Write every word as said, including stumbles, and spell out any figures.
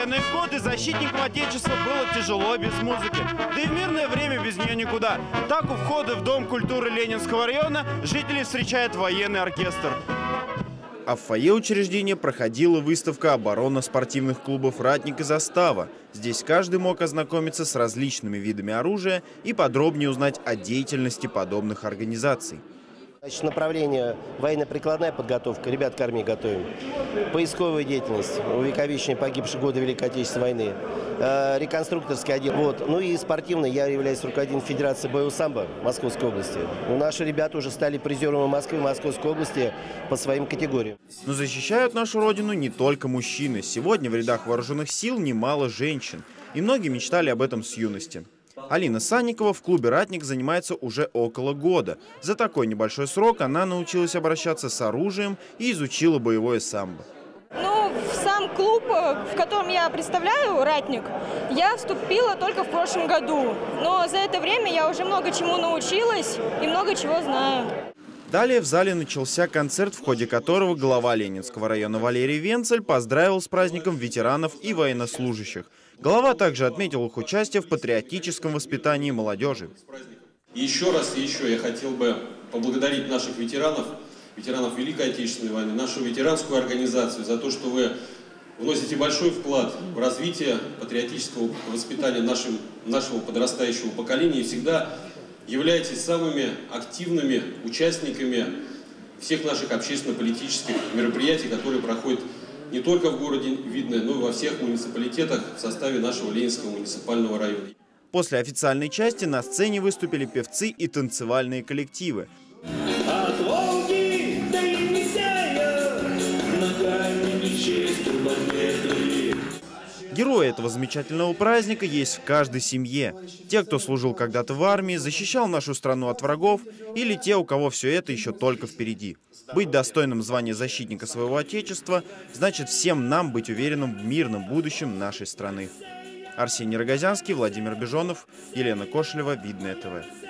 военные годы защитникам Отечества было тяжело без музыки. Да и в мирное время без нее никуда. Так у входа в Дом культуры Ленинского района жители встречают военный оркестр. А в фойе учреждения проходила выставка оборона спортивных клубов «Ратник» и «Застава». Здесь каждый мог ознакомиться с различными видами оружия и подробнее узнать о деятельности подобных организаций. Значит, направление военно-прикладная подготовка, ребят к армии готовим. Поисковая деятельность, увековечение погибших в годы Великой Отечественной войны. Э, реконструкторский отдел. Вот. Ну и спортивный, я являюсь руководителем Федерации боевого самбо Московской области. Ну, наши ребята уже стали призерами Москвы, Московской области по своим категориям. Но защищают нашу родину не только мужчины. Сегодня в рядах вооруженных сил немало женщин. И многие мечтали об этом с юности. Алина Санникова в клубе «Ратник» занимается уже около года. За такой небольшой срок она научилась обращаться с оружием и изучила боевое самбо. Ну, в сам клуб, в котором я представляю, «Ратник», я вступила только в прошлом году. Но за это время я уже много чему научилась и много чего знаю. Далее в зале начался концерт, в ходе которого глава Ленинского района Валерий Венцель поздравил с праздником ветеранов и военнослужащих. Глава также отметил их участие в патриотическом воспитании молодежи. И еще раз и еще я хотел бы поблагодарить наших ветеранов, ветеранов Великой Отечественной войны, нашу ветеранскую организацию за то, что вы вносите большой вклад в развитие патриотического воспитания нашим, нашего подрастающего поколения и всегда являетесь самыми активными участниками всех наших общественно-политических мероприятий, которые проходят не только в городе Видное, но и во всех муниципалитетах в составе нашего Ленинского муниципального района. После официальной части на сцене выступили певцы и танцевальные коллективы. От Волги до Енисея, ногами честь километры. Герои этого замечательного праздника есть в каждой семье. Те, кто служил когда-то в армии, защищал нашу страну от врагов, или те, у кого все это еще только впереди. Быть достойным звания защитника своего Отечества значит всем нам быть уверенным в мирном будущем нашей страны. Арсений Рогозянский, Владимир Бежонов, Елена Кошелева, Видное ТВ.